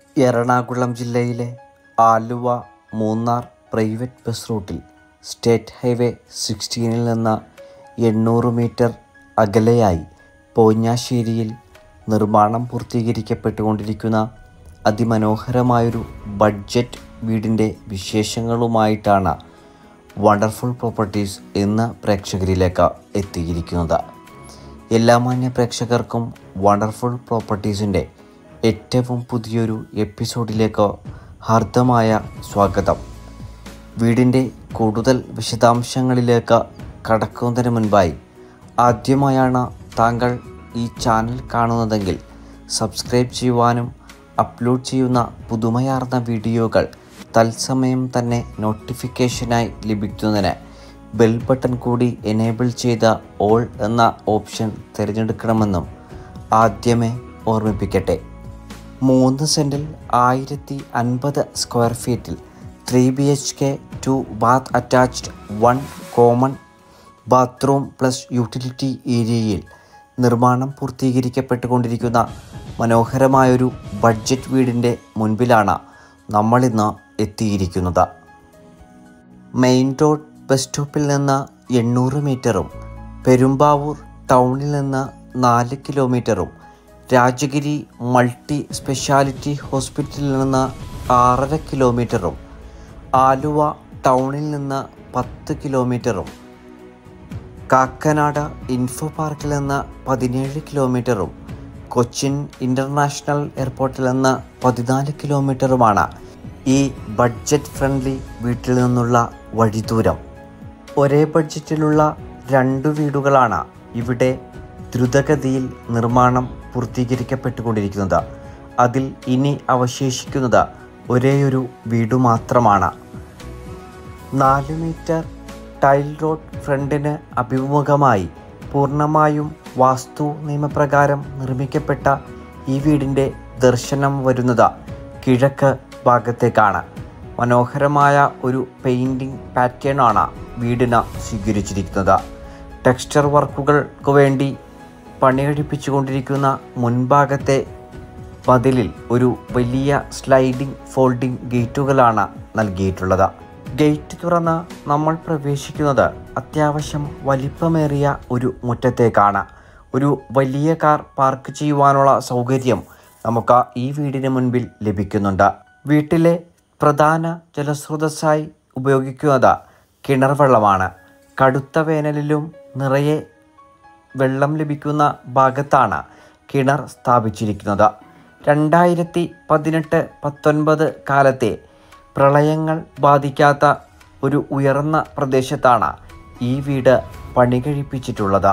എറണാകുളം ജില്ലയിലെ Aluva Munnar private bus റൂട്ടിൽ state highway 16 നിന്ന് 800 മീറ്റർ അകലെയായി പോഞ്ഞാശ്ശേരിയിൽ നിർമ്മാണം പൂർത്തീകരിക്കപ്പെട്ടുകൊണ്ടിരിക്കുന്ന അതിമനോഹരമായൊരു ബഡ്ജറ്റ് വീടിൻ്റെ വിശേഷങ്ങളുമായിട്ടാണ് വണ്ടർഫുൾ പ്രോപ്പർട്ടീസ് എന്ന പ്രേക്ഷകരിലേക്ക് എത്തിയിരിക്കുന്നത്. എല്ലാ മാന്യ പ്രേക്ഷകർക്കും വണ്ടർഫുൾ പ്രോപ്പർട്ടീസിൻ്റെ ഏറ്റവും പുതിയൊരു എപ്പിസോഡിലേക്ക് ഹാർദമായ സ്വാഗതം. വീടിൻ്റെ കൂടുതൽ വിശദാംശങ്ങളിലേക്ക് കടക്കുന്നതിന് മുൻപായി ആദ്യമായാണ് താങ്കൾ ഈ ചാനൽ കാണുന്നതെങ്കിൽ സബ്സ്ക്രൈബ് ചെയ്യുവാനും അപ്ലോഡ് ചെയ്യുന്ന പുതുമയാർന്ന വീഡിയോകൾ തത്സമയം തന്നെ നോട്ടിഫിക്കേഷനായി ലഭിക്കുന്നതിന് ബെൽ ബട്ടൺ കൂടി എനേബിൾ ചെയ്ത ഓൾ എന്ന ഓപ്ഷൻ തിരഞ്ഞെടുക്കണമെന്നും ആദ്യമേ ഓർമ്മിപ്പിക്കട്ടെ. 3 സെൻറ്റിൽ 1050 സ്ക്വയർ ഫീറ്റിൽ 3 BHK 2 bath attached 1 common bathroom plus utility ഏരിയയിൽ നിർമ്മാണം പൂർത്തീകരിക്കപ്പെട്ടുകൊണ്ടിരിക്കുന്ന മനോഹരമായൊരു ബഡ്ജറ്റ് വീടിൻ്റെ മുൻപിലാണ് നമ്മളിന്ന് എത്തിയിരിക്കുന്നത്. മെയിൻ റോഡ് ബസ് സ്റ്റോപ്പിൽ നിന്ന് 800 മീറ്ററും പെരുമ്പാവൂർ ടൗണിൽ നിന്ന് 4 കിലോമീറ്ററും രാജഗിരി മൾട്ടി സ്പെഷ്യാലിറ്റി ഹോസ്പിറ്റലിൽ നിന്ന് 6.5 കിലോമീറ്ററും ആലുവ ടൗണിൽ നിന്ന് 10 കിലോമീറ്ററും കാക്കനാട് ഇൻഫോപാർക്കിൽ നിന്ന് 17 കിലോമീറ്ററും കൊച്ചിൻ ഇൻ്റർനാഷണൽ എയർപോർട്ടിൽ നിന്ന് 14 കിലോമീറ്ററുമാണ് ഈ ബഡ്ജറ്റ് ഫ്രണ്ട്ലി വീട്ടിൽ നിന്നുള്ള വഴിദൂരം. ഒരേ ബഡ്ജറ്റിലുള്ള 2 വീടുകളാണ് ഇവിടെ ദ്രുതഗതിയിൽ നിർമ്മാണം പൂർത്തീകരിക്കപ്പെട്ടുകൊണ്ടിരിക്കുന്നത്. അതിൽ ഇനി അവശേഷിക്കുന്നത് ഒരേയൊരു വീട് മാത്രമാണ്. 4 മീറ്റർ ടൈൽ റോഡ് ഫ്രണ്ടിന് അഭിമുഖമായി പൂർണ്ണമായും വാസ്തു നിയമപ്രകാരം നിർമ്മിക്കപ്പെട്ട ഈ വീടിൻ്റെ ദർശനം വരുന്നത് കിഴക്ക് ഭാഗത്തേക്കാണ്. മനോഹരമായ ഒരു പെയിൻറ്റിംഗ് പാറ്റേണാണ് വീടിന് സ്വീകരിച്ചിരിക്കുന്നത്. ടെക്സ്ചർ വർക്കുകൾക്ക് വേണ്ടി പണികഴിപ്പിച്ചുകൊണ്ടിരിക്കുന്ന മുൻഭാഗത്തെ മതിലിൽ ഒരു വലിയ സ്ലൈഡിംഗ് ഫോൾഡിംഗ് ഗേറ്റുകളാണ് നൽകിയിട്ടുള്ളത്. ഗേറ്റ് തുറന്ന് നമ്മൾ പ്രവേശിക്കുന്നത് അത്യാവശ്യം വലിപ്പമേറിയ ഒരു മുറ്റത്തേക്കാണ്. ഒരു വലിയ കാർ പാർക്ക് ചെയ്യുവാനുള്ള സൗകര്യം നമുക്ക് ഈ വീടിന് മുൻപിൽ ലഭിക്കുന്നുണ്ട്. വീട്ടിലെ പ്രധാന ജലസ്രോതസ്സായി ഉപയോഗിക്കുന്നത് കിണർ വെള്ളമാണ്. കടുത്ത വേനലിലും നിറയെ വെള്ളം ലഭിക്കുന്ന ഭാഗത്താണ് കിണർ സ്ഥാപിച്ചിരിക്കുന്നത്. 2018-19 കാലത്തെ പ്രളയങ്ങൾ ബാധിക്കാത്ത ഒരു ഉയർന്ന പ്രദേശത്താണ് ഈ വീട് പണി കഴിപ്പിച്ചിട്ടുള്ളത്.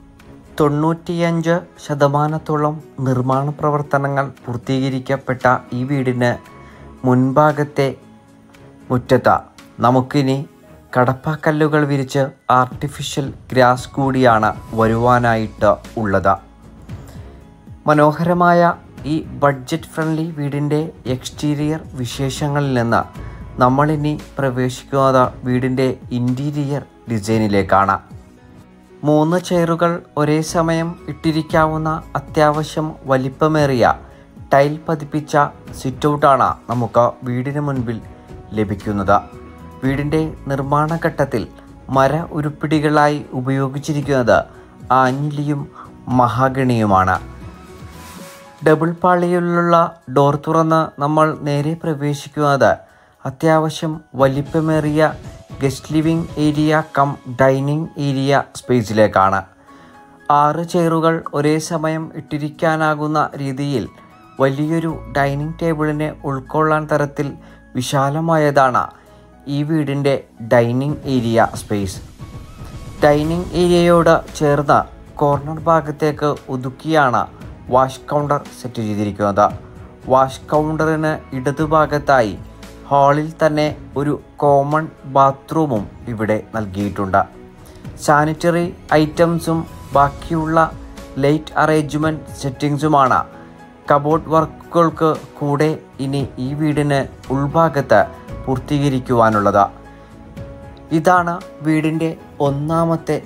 95% നിർമ്മാണ പ്രവർത്തനങ്ങൾ പൂർത്തീകരിക്കപ്പെട്ട ഈ വീടിന് മുൻഭാഗത്തെ മുറ്റത്ത് നമുക്കിനി കടപ്പാക്കല്ലുകൾ വിരിച്ച് ആർട്ടിഫിഷ്യൽ ഗ്രാസ് കൂടിയാണ് വരുവാനായിട്ട് ഉള്ളത്. മനോഹരമായ ഈ ബഡ്ജറ്റ് ഫ്രണ്ട്ലി വീടിൻ്റെ എക്സ്റ്റീരിയർ വിശേഷങ്ങളിൽ നിന്ന് നമ്മളിനി പ്രവേശിക്കുന്നത് വീടിൻ്റെ ഇൻറ്റീരിയർ ഡിസൈനിലേക്കാണ്. 3 ചെയറുകൾ ഒരേ സമയം ഇട്ടിരിക്കാവുന്ന അത്യാവശ്യം വലിപ്പമേറിയ ടൈൽ പതിപ്പിച്ച സിറ്റൗട്ടാണ് നമുക്ക് വീടിന് മുൻപിൽ ലഭിക്കുന്നത്. വീടിൻ്റെ നിർമ്മാണ ഘട്ടത്തിൽ മര ഉരുപ്പിടികളായി ഉപയോഗിച്ചിരിക്കുന്നത് ആഞ്ഞിലിയും മഹാഗണിയുമാണ്. ഡബിൾ പാളിയിലുള്ള ഡോർ തുറന്ന് നമ്മൾ നേരെ പ്രവേശിക്കുന്നത് അത്യാവശ്യം വലിപ്പമേറിയ guest living area cum dining area സ്പേസിലേക്കാണ്. 6 ചെയറുകൾ ഒരേ സമയം ഇട്ടിരിക്കാനാകുന്ന രീതിയിൽ വലിയൊരു ഡൈനിങ് ടേബിളിനെ ഉൾക്കൊള്ളാൻ തരത്തിൽ വിശാലമായതാണ് ഈ വീടിൻ്റെ ഡൈനിങ് ഏരിയ സ്പേസ്. ഡൈനിങ് ഏരിയയോട് ചേർന്ന് കോർണർ ഭാഗത്തേക്ക് ഒതുക്കിയാണ് വാഷ് കൗണ്ടർ സെറ്റ് ചെയ്തിരിക്കുന്നത്. വാഷ് കൗണ്ടറിന് ഇടതുഭാഗത്തായി ഹാളിൽ തന്നെ ഒരു കോമൺ ബാത്റൂമും ഇവിടെ നൽകിയിട്ടുണ്ട്. സാനിറ്ററി ഐറ്റംസും ബാക്കിയുള്ള ലൈറ്റ് അറേഞ്ച്മെൻറ്റ് സെറ്റിങ്സുമാണ് കബോർഡ് വർക്കുകൾക്ക് കൂടെ ഇനി ഈ വീടിന് ഉൾഭാഗത്ത് പൂർത്തീകരിക്കുവാനുള്ളത്. ഇതാണ് വീടിൻ്റെ 1ാമത്തെ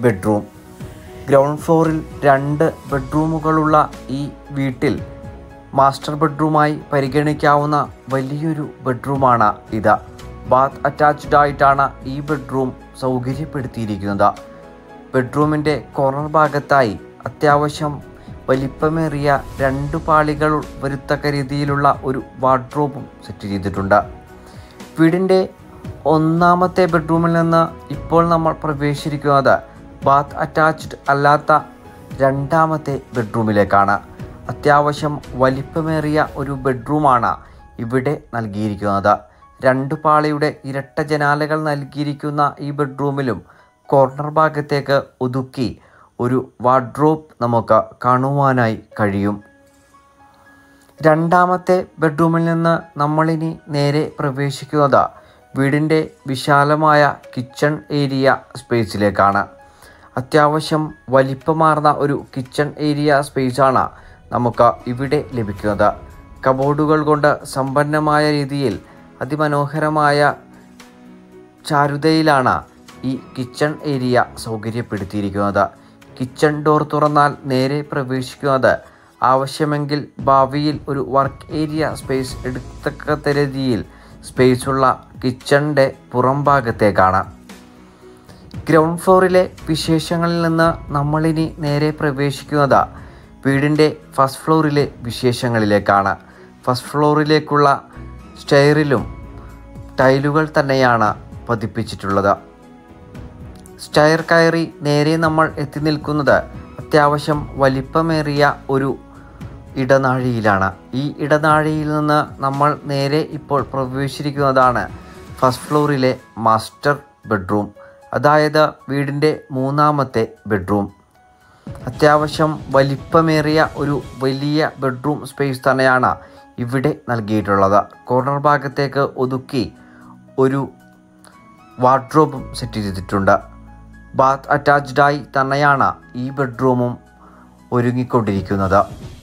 ബെഡ്റൂം. ഗ്രൗണ്ട് ഫ്ലോറിൽ 2 ബെഡ്റൂമുകളുള്ള ഈ വീട്ടിൽ മാസ്റ്റർ ബെഡ്റൂമായി പരിഗണിക്കാവുന്ന വലിയൊരു ബെഡ്റൂമാണ് ഇത്. ബാത്ത് അറ്റാച്ച്ഡ് ആയിട്ടാണ് ഈ ബെഡ്റൂം സൗകര്യപ്പെടുത്തിയിരിക്കുന്നത്. ബെഡ്റൂമിൻ്റെ കോർണർ ഭാഗത്തായി അത്യാവശ്യം വലിപ്പമേറിയ 2 പാളികൾ വരുത്തക്ക രീതിയിലുള്ള ഒരു വാർഡ്രോബും സെറ്റ് ചെയ്തിട്ടുണ്ട്. വീടിൻ്റെ 1ാമത്തെ ബെഡ്റൂമിൽ നിന്ന് ഇപ്പോൾ നമ്മൾ പ്രവേശിച്ചിരിക്കുന്നത് ബാത്ത് അറ്റാച്ച്ഡ് അല്ലാത്ത 2ാമത്തെ ബെഡ്റൂമിലേക്കാണ്. അത്യാവശ്യം വലിപ്പമേറിയ ഒരു ബെഡ്റൂമാണ് ഇവിടെ നൽകിയിരിക്കുന്നത്. 2 പാളിയുടെ ഇരട്ട ജനാലകൾ നൽകിയിരിക്കുന്ന ഈ ബെഡ്റൂമിലും കോർണർ ഭാഗത്തേക്ക് ഒതുക്കി ഒരു വാർഡ്രോബ് നമുക്ക് കാണുവാനായി കഴിയും. 2ാമത്തെ ബെഡ്റൂമിൽ നിന്ന് നമ്മളിനി നേരെ പ്രവേശിക്കുന്നത് വീടിൻ്റെ വിശാലമായ കിച്ചൺ ഏരിയ സ്പേസിലേക്കാണ്. അത്യാവശ്യം വലിപ്പമാർന്ന ഒരു കിച്ചൺ ഏരിയ സ്പേസാണ് നമുക്ക് ഇവിടെ ലഭിക്കുന്നത്. കബോർഡുകൾ കൊണ്ട് സമ്പന്നമായ രീതിയിൽ അതിമനോഹരമായ ചാരുതയിലാണ് ഈ കിച്ചൺ ഏരിയ സൗകര്യപ്പെടുത്തിയിരിക്കുന്നത്. കിച്ചൺ ഡോർ തുറന്നാൽ നേരെ പ്രവേശിക്കുന്നത് ആവശ്യമെങ്കിൽ ഭാവിയിൽ ഒരു വർക്ക് ഏരിയ സ്പേസ് എടുത്തക്ക രീതിയിൽ സ്പേസുള്ള കിച്ചണിൻ്റെ പുറം ഭാഗത്തേക്കാണ്. ഗ്രൗണ്ട് ഫ്ലോറിലെ വിശേഷങ്ങളിൽ നിന്ന് നമ്മളിനി നേരെ പ്രവേശിക്കുന്നത് വീടിൻ്റെ ഫസ്റ്റ് ഫ്ലോറിലെ വിശേഷങ്ങളിലേക്കാണ്. ഫസ്റ്റ് ഫ്ലോറിലേക്കുള്ള സ്റ്റെയറിലും ടൈലുകൾ തന്നെയാണ് പതിപ്പിച്ചിട്ടുള്ളത്. സ്റ്റെയർ കയറി നേരെ നമ്മൾ എത്തി നിൽക്കുന്നത് അത്യാവശ്യം വലിപ്പമേറിയ ഒരു ഇടനാഴിയിലാണ്. ഈ ഇടനാഴിയിൽ നിന്ന് നമ്മൾ നേരെ ഇപ്പോൾ പ്രവേശിച്ചിരിക്കുന്നതാണ് ഫസ്റ്റ് ഫ്ലോറിലെ മാസ്റ്റർ ബെഡ്റൂം, അതായത് വീടിൻ്റെ 3ാമത്തെ ബെഡ്റൂം. അത്യാവശ്യം വലിപ്പമേറിയ ഒരു വലിയ ബെഡ്റൂം സ്പേസ് തന്നെയാണ് ഇവിടെ നൽകിയിട്ടുള്ളത്. കോർണർ ഭാഗത്തേക്ക് ഒതുക്കി ഒരു വാർഡ്രോബും സെറ്റ് ചെയ്തിട്ടുണ്ട്. ബാത്ത് അറ്റാച്ച്ഡായി തന്നെയാണ് ഈ ബെഡ്റൂമും ഒരുങ്ങിക്കൊണ്ടിരിക്കുന്നത്.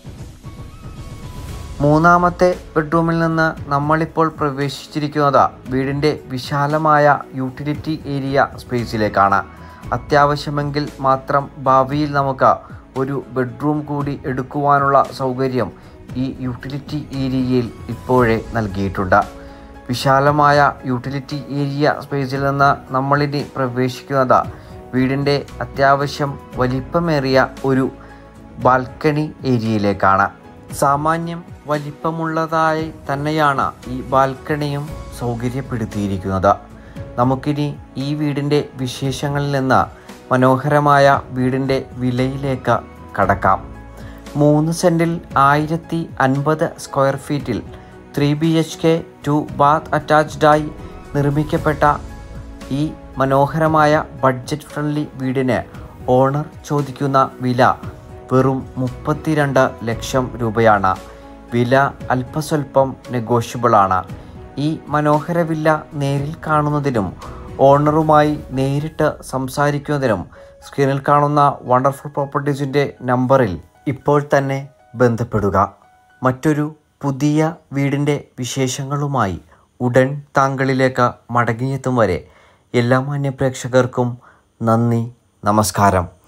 3ാമത്തെ ബെഡ്റൂമിൽ നിന്ന് നമ്മളിപ്പോൾ പ്രവേശിച്ചിരിക്കുന്നത് വീടിൻ്റെ വിശാലമായ യൂട്ടിലിറ്റി ഏരിയ സ്പേസിലേക്കാണ്. അത്യാവശ്യമെങ്കിൽ മാത്രം ഭാവിയിൽ നമുക്ക് ഒരു ബെഡ്റൂം കൂടി എടുക്കുവാനുള്ള സൗകര്യം ഈ യൂട്ടിലിറ്റി ഏരിയയിൽ ഇപ്പോഴേ നൽകിയിട്ടുണ്ട്. വിശാലമായ യൂട്ടിലിറ്റി ഏരിയ സ്പേസിൽ നിന്ന് നമ്മളിനി പ്രവേശിക്കുന്നത് വീടിൻ്റെ അത്യാവശ്യം വലിപ്പമേറിയ ഒരു ബാൽക്കണി ഏരിയയിലേക്കാണ്. സാമാന്യം വലിപ്പമുള്ളതായി തന്നെയാണ് ഈ ബാൽക്കണിയും സൗകര്യപ്പെടുത്തിയിരിക്കുന്നത്. നമുക്കിനി ഈ വീടിൻ്റെ വിശേഷങ്ങളിൽ നിന്ന് മനോഹരമായ വീടിൻ്റെ വിലയിലേക്ക് കടക്കാം. 3 സെൻറ്റിൽ 1050 സ്ക്വയർ ഫീറ്റിൽ 3 BHK 2 ബാത്ത് അറ്റാച്ച്ഡായി നിർമ്മിക്കപ്പെട്ട ഈ മനോഹരമായ ബഡ്ജറ്റ് ഫ്രണ്ട്ലി വീടിന് ഓണർ ചോദിക്കുന്ന വില വെറും 32 ലക്ഷം രൂപയാണ്. വില അല്പസ്വല്പം നെഗോഷ്യബിളാണ്. ഈ മനോഹര വില്ല നേരിൽ കാണുന്നതിനും ഓണറുമായി നേരിട്ട് സംസാരിക്കുന്നതിനും സ്ക്രീനിൽ കാണുന്ന വണ്ടർഫുൾ പ്രോപ്പർട്ടീസിൻ്റെ നമ്പറിൽ ഇപ്പോൾ തന്നെ ബന്ധപ്പെടുക. മറ്റൊരു പുതിയ വീടിൻ്റെ വിശേഷങ്ങളുമായി ഉടൻ താങ്കളിലേക്ക് മടങ്ങിയെത്തും വരെ എല്ലാ മാന്യപ്രേക്ഷകർക്കും നന്ദി, നമസ്കാരം.